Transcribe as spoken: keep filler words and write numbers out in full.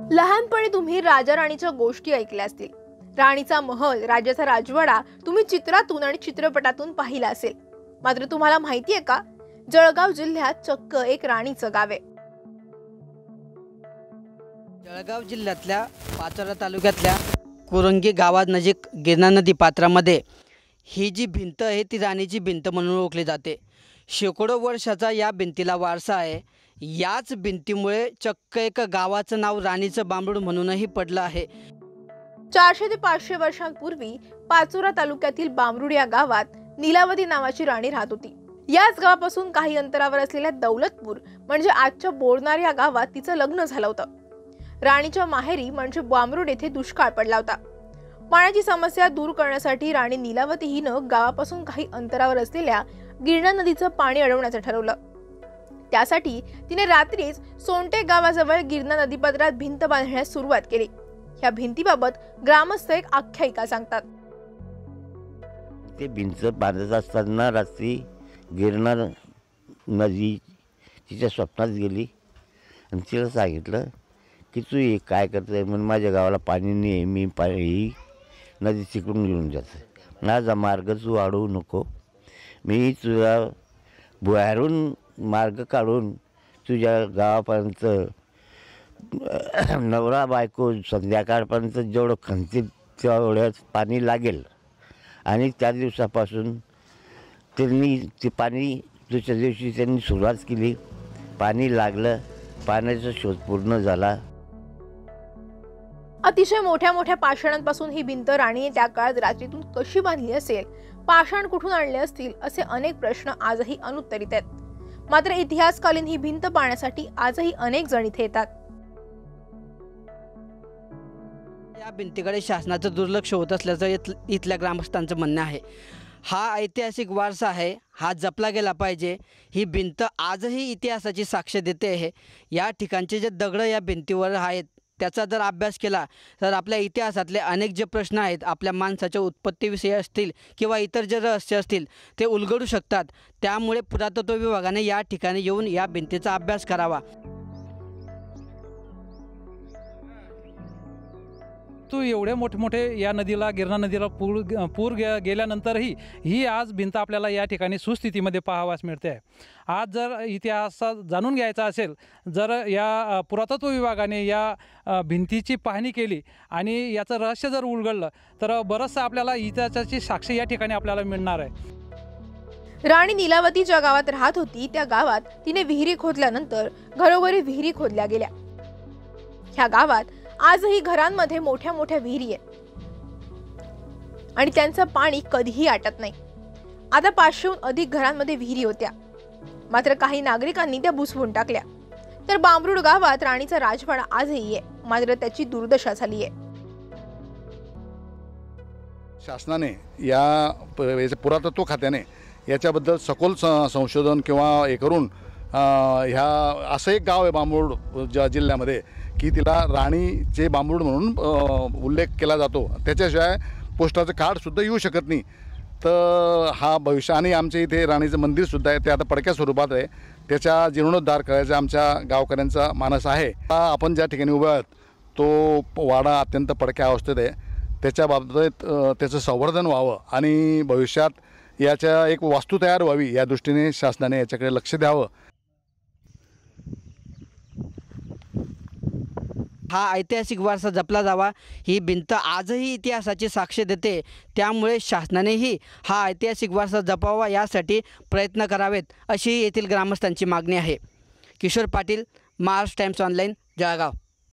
लहानपणी तुम्ही राजा राणीच्या गोष्टी ऐकल्या असतील। राणीचा महल, राजाचा राजवाडा तुम्ही चित्रातून आणि चित्रपटातून पाहिला असेल। मात्र तुम्हाला माहिती आहे का, जळगाव जिल्ह्यात चक्क एक राणीचं गाव आहे। जळगाव जिल्ह्यातल्या पाचोरा तालुक्यातल्या कुरंगी गावानजीक गिरणा नदी पात्रामध्ये ही जी भिंत आहे ती राणीची भिंत म्हणून ओळखली जाते। शेकडो वर्षाचा या भिंतीला वारसा आहे। याच भिंतीमुळे चक्क एक गावाचं नाव राणीचं बांबरूड म्हणूनही पडलं आहे। चारशे ते पाचशे वर्षांपूर्वी पाचोरा तालुक्यातील बांबरूड या गावात नीलावती नावाची राणी राहत होती। याच गावापासून काही अंतरावर असलेल्या दौलतपूर म्हणजे आजच्या बोरनार या गावात तिचं लग्न झालं होतं। राणीच्या माहेरी म्हणजे बांबरूड येथे दुष्काळ पडला होता। पाण्याची समस्या दूर करण्यासाठी राणी नीलावती हिनं गावापासून काही अंतरावर असलेल्या गिरणा नदीचं पाणी अडवण्याचं ठरवलं। त्यासाठी तिने रात्रीच सोंटे गावाजवळ गिरणा नदीपात्रात भिंत बांधण्यास सुरुवात केली। या भिंतीबाबत ग्रामस्थ एक आख्यायिका सांगतात। ते भिंत बांधत असताना रात्री गिरणा नदी तिच्या स्वप्नात गेली आणि तिला सांगितलं की तू हे काय करतोय, म्हणून माझ्या गावाला पाणी नाही, मी पाणी नदी तिकडून घेऊन जातो, माझा मार्ग तू अडवू नको, मी तुझा बाहेरून मार्ग काढून तुझ्या गावापर्यंत नवरा बायको संध्याकाळपर्यंत जेवढं खंतीत तेवढ्याच पाणी लागेल। आणि त्या दिवसापासून त्यांनी ते पाणी दुसऱ्या दिवशी त्यांनी सुरुवात केली, पाणी लागलं, पाण्याचा शोध पूर्ण झाला। अतिशय मोठ्या मोठ्या पाषाणांपासून ही भिंत राणीने त्या काळात रात्रीतून कशी बांधली असेल, पाषाण कुठून आणले असतील, असे अनेक प्रश्न आजही अनुत्तरित आहेत। मात्र इतिहासकालीन ही भिंत पाहण्यासाठी आजही अनेक जण इथे येतात। या भिंतीकडे शासनाचं दुर्लक्ष होत असल्याचं इथल्या ग्रामस्थांचं म्हणणं आहे। हा ऐतिहासिक वारसा आहे, हा जपला गेला पाहिजे। ही भिंत आजही इतिहासाची साक्ष देते आहे। या ठिकाणचे जे दगड या भिंतीवर आहेत त्याचा जर अभ्यास केला तर आपल्या इतिहासातले अनेक जे प्रश्न आहेत, आपल्या माणसाच्या उत्पत्तीविषयी असतील किंवा इतर जे रहस्य असतील ते उलगडू शकतात। त्यामुळे पुरातत्व विभागाने या ठिकाणी येऊन या भिंतीचा अभ्यास करावा। तू एवढे मोठे मोठे या नदीला गिरणा नदीला पूर पूर गे गेल्यानंतरही ही आज भिंत आपल्याला या ठिकाणी सुस्थितीमध्ये पाहावयास मिळते आहे। आज जर इतिहास जाणून घ्यायचा असेल, जर या पुरातत्व विभागाने या भिंतीची पाहणी केली आणि याचं रहस्य जर उलगडलं तर बरंचसं आपल्याला इतिहासाची साक्ष या ठिकाणी आपल्याला मिळणार आहे। राणी नीलावती ज्या गावात राहत होती त्या गावात तिने विहिरी खोदल्यानंतर घरोघरी विहिरी खोदल्या गेल्या। ह्या गावात आजही घरांमध्ये मोठ्या मोठ्या विहिरी आहेत आणि त्यांचं पाणी कधीही आटत नाही। आता पाचशेहून अधिक घरांमध्ये विहिरी होत्या, मात्र काही नागरिकांनी त्या बुसवून टाकल्या। तर बांबरूड गावात राणीचा राजवाडा आजही आहे, मात्र त्याची दुर्दशा झाली आहे। शासनाने या पुरातत्व खात्याने याच्याबद्दल सखोल संशोधन किंवा हे करून ह्या असं एक गाव आहे बांबरूड ज्या जिल्ह्यामध्ये की तिला राणीचे बांबरूड म्हणून उल्लेख केला जातो। त्याच्याशिवाय पोस्टाचं कार्डसुद्धा येऊ शकत नाही। तर हा भविष्य आणि आमच्या इथे राणीचं मंदिरसुद्धा आहे, ते आता पडक्या स्वरूपात आहे। त्याचा जीर्णोद्धार करायचा आमच्या गावकऱ्यांचा मानस आहे। आपण ज्या ठिकाणी उभे आहोत तो वाडा अत्यंत पडक्या अवस्थेत आहे। त्याच्या बाबतीत त्याचं संवर्धन व्हावं आणि भविष्यात याच्या एक वास्तू तयार व्हावी या दृष्टीने शासनाने याच्याकडे लक्ष द्यावं। हा ऐतिहासिक वारसा जपला जावा। ही भिंत आजही इतिहासाची साक्ष देते, त्यामुळे शासनानेही हा ऐतिहासिक वारसा जपावा यासाठी प्रयत्न करावेत अशी येथील ग्रामस्थांची मागणी आहे। Kishore Patil, Maharashtra Times online, Jalgaon.